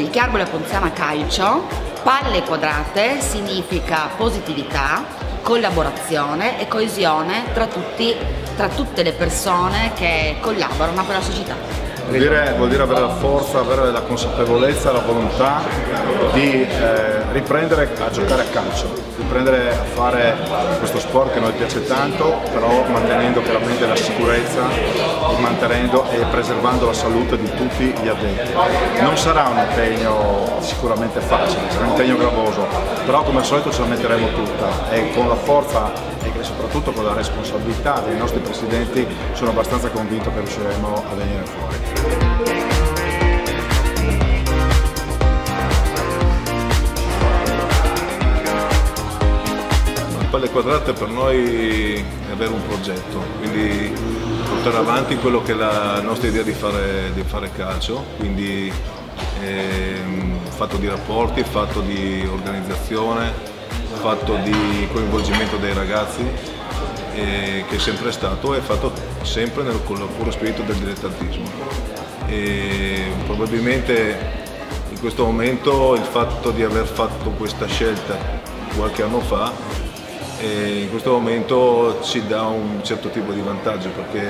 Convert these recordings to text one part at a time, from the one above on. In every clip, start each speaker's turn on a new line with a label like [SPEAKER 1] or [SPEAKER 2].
[SPEAKER 1] Il Chiarbole Ponziana Calcio, palle quadrate significa positività, collaborazione e coesione tra tutte le persone che collaborano per la società.
[SPEAKER 2] Vuol dire avere la forza, avere la consapevolezza, la volontà di riprendere a giocare a calcio, riprendere a fare questo sport che a noi piace tanto, però mantenendo chiaramente la sicurezza, mantenendo e preservando la salute di tutti gli addetti. Non sarà un impegno sicuramente facile, sarà un impegno gravoso, però come al solito ce la metteremo tutta e con la forza e soprattutto con la responsabilità dei nostri presidenti sono abbastanza convinto che riusciremo a venire fuori.
[SPEAKER 3] Palle quadrate per noi è avere un progetto, quindi portare avanti quello che è la nostra idea di fare calcio, quindi fatto di rapporti, fatto di organizzazione, fatto di coinvolgimento dei ragazzi, che è sempre stato e fatto sempre con il puro spirito del dilettantismo. E probabilmente in questo momento il fatto di aver fatto questa scelta qualche anno fa in questo momento ci dà un certo tipo di vantaggio, perché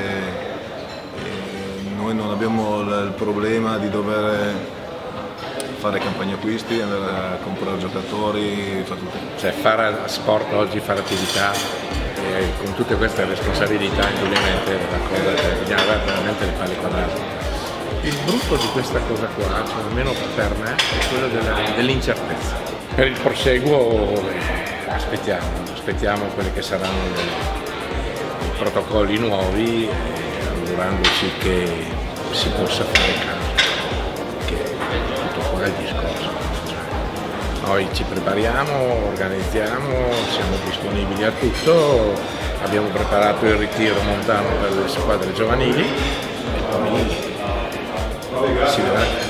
[SPEAKER 3] noi non abbiamo il problema di dover fare campagne acquisti, andare a comprare giocatori, fare tutto.
[SPEAKER 4] Cioè fare sport oggi, fare attività con tutte queste responsabilità indubbiamente è una cosa che bisogna avere veramente le palle quadrate. Il brutto di questa cosa qua, cioè almeno per me, è quello dell'incertezza. Per il proseguo aspettiamo quelli che saranno i protocolli nuovi, augurandoci che si possa fare calcio, che è tutto qua il discorso. Noi ci prepariamo, organizziamo, siamo disponibili a tutto, abbiamo preparato il ritiro montano per le squadre giovanili e poi si vedrà.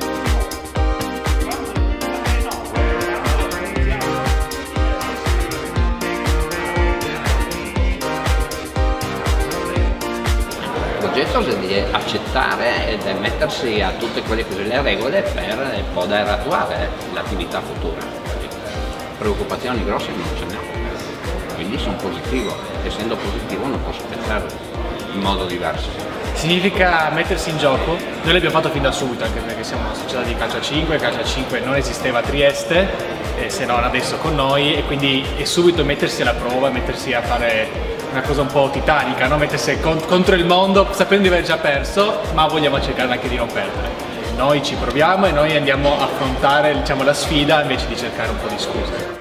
[SPEAKER 5] Il progetto di accettare ed mettersi a tutte quelle cose, le regole per poter attuare l'attività futura. Preoccupazioni grosse non ce ne ho, quindi sono positivo, essendo positivo non posso pensare in modo diverso.
[SPEAKER 6] Significa mettersi in gioco, noi l'abbiamo fatto fin da subito, anche perché siamo una società di calcio a 5 non esisteva a Trieste, se non adesso con noi, e quindi è subito mettersi alla prova, mettersi a fare una cosa un po' titanica, no? Mettersi contro il mondo sapendo di aver già perso, ma vogliamo cercare anche di non perdere. Noi ci proviamo e noi andiamo a affrontare, diciamo, la sfida invece di cercare un po' di scuse.